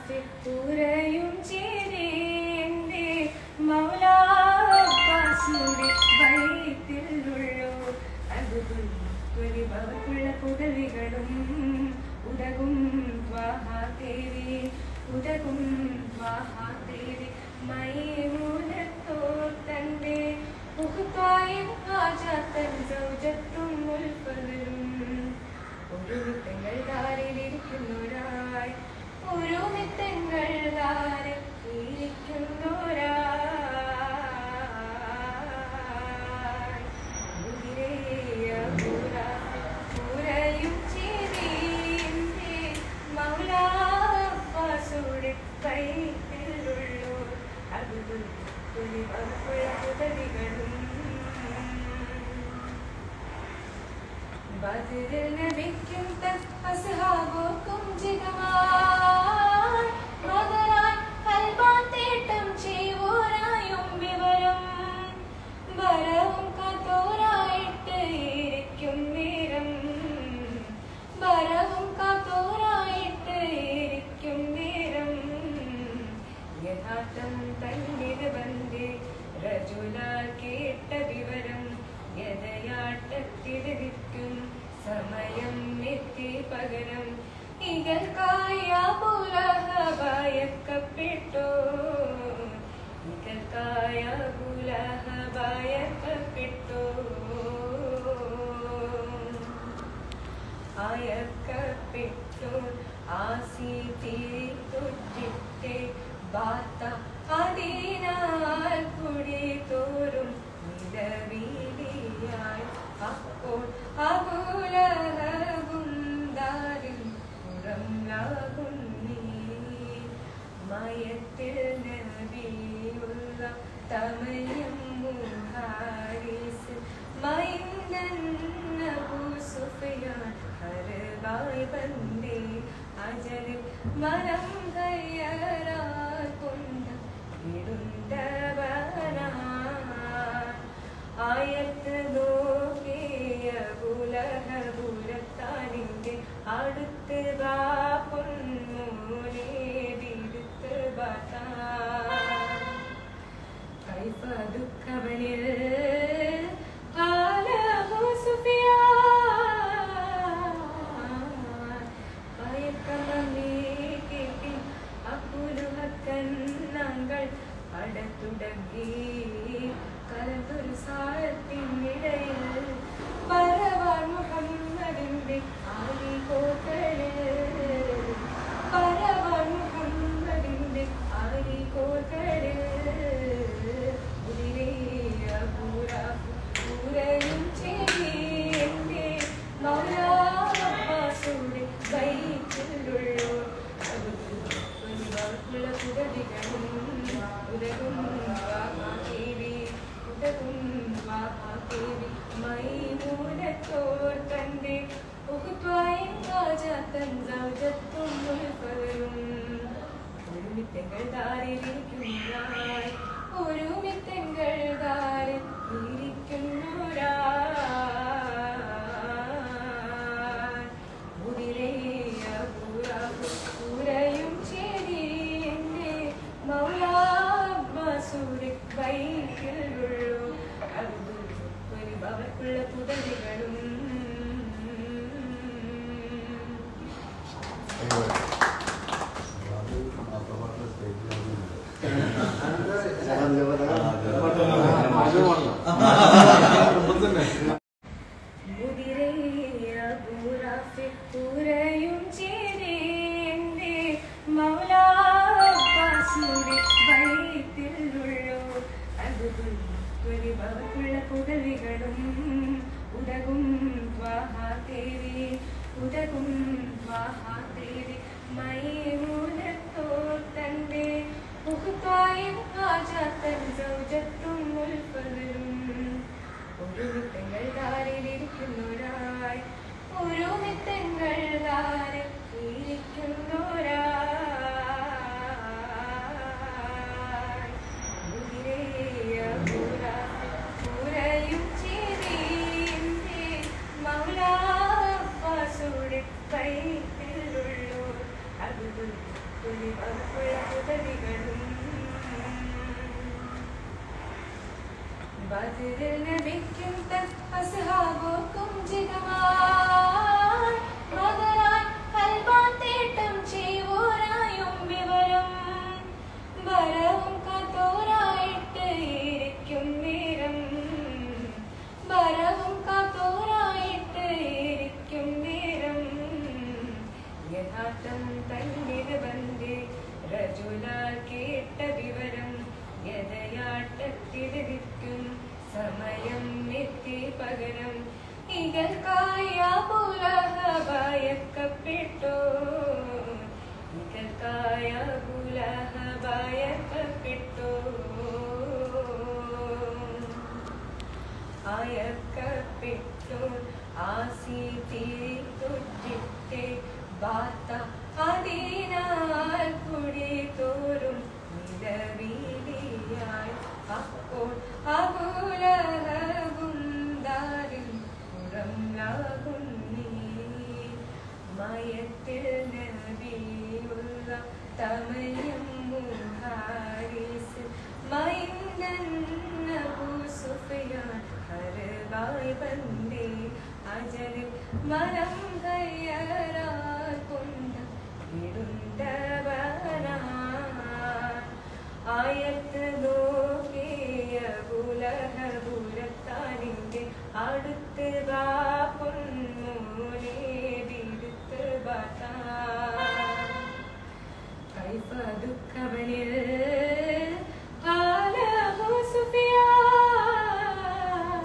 പൂരയും ചേരേന്റെ മൗലാസുടെ വൈത്തിലുള്ളൂ അതുപുരിഭവക്കുള്ള പുടവികളും ഉദകും ത്വാഹാദേവി ഉദകും ത്വാഹാദേവി മൈമൂനത്തോർ തന്റെ മുഖത്തായും ആജാത്തൻ സൗജത്തും മുൽപ്പതിലും ഒരു മിത്തങ്ങൾ ദാരിലിരിക്കുന്നൊരായി ഒരു മിത്തങ്ങൾ ദാരിൽ ഇരിക്കുന്നൊരായി പൂരയും ചേരേന്റെ മൗലാസുടെ കൈത്തിലുള്ളൂ അതുപുരിഭവക്കുള്ള പുതവികളും ബദറിൽ നബിക്കും അസ്ഹാബുക്കും ജിഗമായി മദറാൻ കൽബാൻ തേട്ടം ചെയ്വോരായും വിവരം ബരവും കാത്തോരായിട്ട് ഇരിക്കും നേരം ബരവും കാത്തോരായിട്ട് ഇരിക്കും നേരം യഥാർത്ഥം തന്നിത് ബന്ധേ രജുലാൽ കേട്ട വിവരം യഥയാട്ടത്തിരിക്കും സമയം എത്തി പകരം ഇകൾക്കായ ഭയക്കപ്പെട്ടു ഇകൾക്കായ ഭയക്കപ്പെട്ടു അയക്കപ്പെട്ടു ആസി തിരിത്തുറ്റിത്തെ ബാത്ത അതിനാൽ കുടി തോറും നിലവിളിയായി അപ്പോൾ അബൂലഹബും ദാരിൽ പുറംലാകുന്നീ മയത്തിൽ നബിയുള്ള തമയം മുഹാരിസ് മൈന്ദൻ അബൂ സുഫിയാൻ ഹർബായ് ബന്ദേ അജലിൽ മനം കയ്യറാൽ കൊണ്ട് ഇടുന്തവനാ ആയത്ത് നോക്കിയ ബുലഹബുലത്താനിന്റെ അടുത്ത് വാ പൊന്മൂനെ വിടുത്ത് ബാത്താ കൈഫ ദുഃഖവനിൽ കാലഹു സുഫിയാൻ ഭയക്കമേ കേട്ടി അപ്പുലുഹക്കന്നങ്ങൾ അടത്തുടങ്ങി കലന്തൊരു സാരത്തിനിടയിൽ പരവാൻ മുഹമ്മദിന്റെ ആലികോക്കളിൽ പരവാൻ മുഹമ്മദിന്റെ ആലികോക്കളിൽ പൂരയും ചേരേന്റെ മൗലാസുടെ വൈത്തിലുള്ളൂ അതുപുരിഭവക്കുള്ള പുതവികളും ഉദകും മൈമൂനത്തോർ തന്റെ മുഖത്വായും ആജാത്തൻ സൗജത്തും മുൽപ്പതിലും ഒരു മിത്തങ്ങൾ ദാരിലിരിക്കുന്നൊരായി ഒരു മിത്തങ്ങൾ ദാരിൽ ഇരിക്കുന്നൊരായി പൂരയും ചേരേന്റെ മൗലാസുടെ വൈത്തിലുള്ളൂ അതുപുരിഭവക്കുള്ള പുതവികളും പൂരയും ചേരേന്റെ മൗലാസുടെ വൈത്തിലുള്ളൂ അതുപുരിഭവക്കുള്ള പുതവികളും ഉദകും ത്വാഹാദേവി ഉദകും ത്വാഹാദേവി മൈമൂനത്തോർ തന്റെ മുഖത്തായും ആജാത്തൻ സൗജത്തും മുൽപ്പതിലും ഒരു മിത്തങ്ങൾ ദാരിലിരിക്കുന്നൊരായി ഒരു മിത്തങ്ങൾ ദാരിൽ ഇരിക്കുന്നൊരായി പൂരയും ചേരേന്റെ മൗലാസുടെ കൈത്തിലുള്ളൂ അവക്കുള്ള പുതലികളും ബദറിൽ നബിക്കും അസ്ഹാബോക്കും ജിഗമായി മദറാൻ കൽബാൻ തേട്ടം ചെയ്വോരായും വിവരം ബരവും കാത്തോരായിട്ട് ഇരിക്കും നേരം ബരവും കാത്തോരായിട്ട് ഇരിക്കും നേരം യഥാർത്ഥം തന്നിത് ബന്ധി രജുലാൽ കേട്ട വിവരം യഥയാട്ടത്തിരിക്കും സമയം എത്തി പകരം ഇകൾക്കായ ഭയക്കപ്പെട്ടു ഇകൾക്കായ ഭയക്കപ്പെട്ടു അയക്കപ്പെട്ടു ആസി തീർത്തിട്ടെ ബാത്ത അതിനാൽ കുടി തോറും നിലവിളിയായി അപ്പോൾ അകുലഹവും ദാരിൽ പുറംലാകുന്നീ മയത്തിൽ നബിയുള്ള തമയം മുഹാരിസ് മൈന്ദൻ അബൂ സുഫിയാൻ ഹർബായി ബന്ദേ അജലിൽ മനം കയ്യറാൽ കൊണ്ട ഇടുന്തവനാ ആയത്ത് നോക്കിയ ബുലഹപുരത്താനിന്റെ അടുത്ത് വാ പൊന്നൂനെ വിടുത്ത് ബാത്താ കൈഫ ദുഃഖവനിൽ കാലഹു സുഫിയാൻ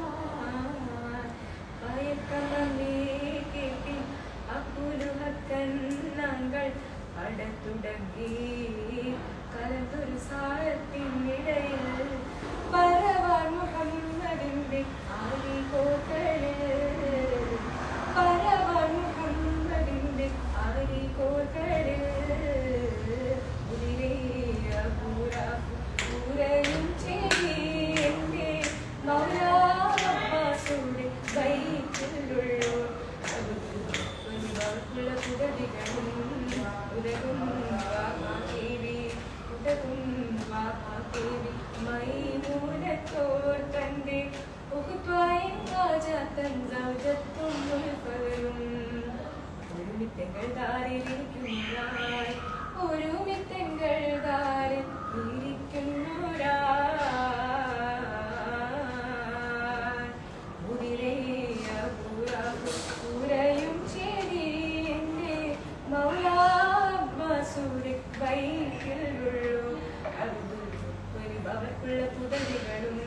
പയക്കമേ കേട്ടി അക്കുലുഹക്കന്നങ്ങൾ അടത്തുടങ്ങി കലതൊരു സാരത്തിനിടയിൽ പരവാൻ മുഹമ്മദിന്റെ ആലികോക്കളിൽ പരവാൻ മുഹമ്മദിന്റെ ആലികോക്കളിൽ പൂരയും ചെയ്തി എന്റെ മൗലാസുടെ വൈക്കുള്ളൂ ഒരുപാടുള്ള പുതലികളും ഉദകും മൈമൂനത്തോർ തന്റെ ഉഹുത്വായും രാജാത്തൻ സൗജത്തും മുൽഫലും ഒരുമിത്തങ്ങൾ ദാരിലിരിക്കുന്നതായി ഒരുമിത്തങ്ങൾ ദാരിൽ ഇരിക്കുന്നൊരാൾ മുതിരേയ പൂരയും ചേരി എന്റെ മൗലാസുരെ വൈക്കുള്ളൂ അവർക്കുള്ള പുതലികളും